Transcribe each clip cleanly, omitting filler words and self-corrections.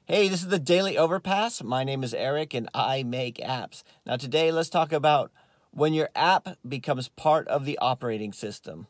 Hey, this is the Daily Overpass. My name is Eric and I make apps. Now today let's talk about when your app becomes part of the operating system.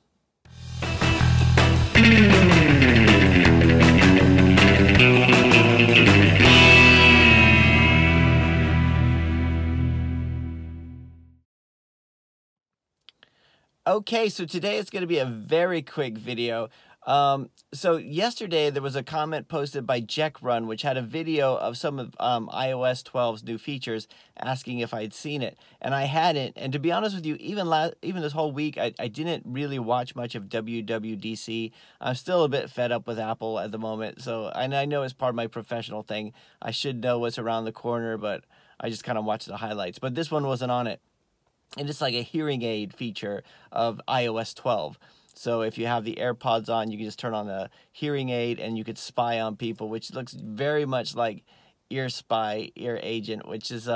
Okay, so today it's going to be a very quick video. So yesterday there was a comment posted by Run, which had a video of some of iOS 12's new features, asking if I'd seen it, and I hadn't. And to be honest with you, even this whole week, I didn't really watch much of WWDC. I'm still a bit fed up with Apple at the moment. So and I know it's part of my professional thing. I should know what's around the corner, but I just kind of watch the highlights. But this one wasn't on it. And it's like a hearing aid feature of iOS 12. So if you have the AirPods on, you can just turn on the hearing aid and you could spy on people, which looks very much like Ear Spy, Ear Agent, which is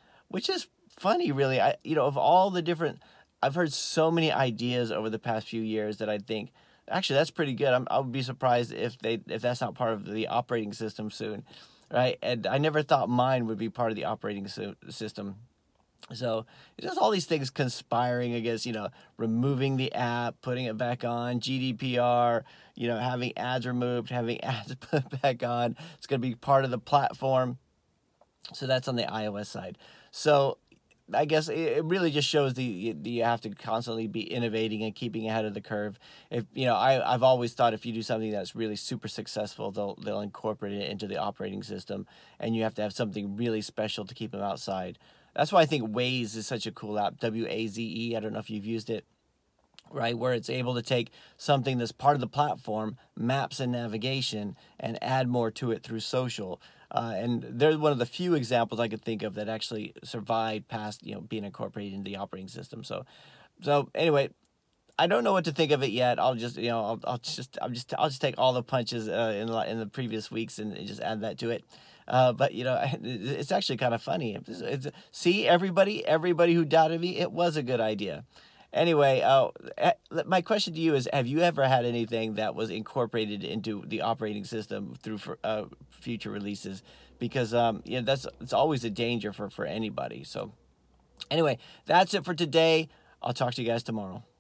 funny, really. Of all the different, I've heard so many ideas over the past few years that I think, actually, that's pretty good. I would be surprised if that's not part of the operating system soon, right? And I never thought mine would be part of the operating system. So it's just all these things conspiring against, removing the app, putting it back on, GDPR, having ads removed, having ads put back on. It's going to be part of the platform. So that's on the iOS side. So I guess it really just shows you have to constantly be innovating and keeping ahead of the curve. If I've always thought if you do something that's really super successful, they'll incorporate it into the operating system, and you have to have something really special to keep them outside. That's why I think Waze is such a cool app, W-A-Z-E. I don't know if you've used it, right? Where it's able to take something that's part of the platform, maps and navigation, and add more to it through social. And they're one of the few examples I could think of that actually survived past, being incorporated into the operating system. So anyway, I don't know what to think of it yet. I'll just, I'll just take all the punches in the previous weeks and just add that to it. But it's actually kind of funny. See, everybody who doubted me, it was a good idea. Anyway, my question to you is: have you ever had anything that was incorporated into the operating system through future releases? Because it's always a danger for anybody. So anyway, that's it for today. I'll talk to you guys tomorrow.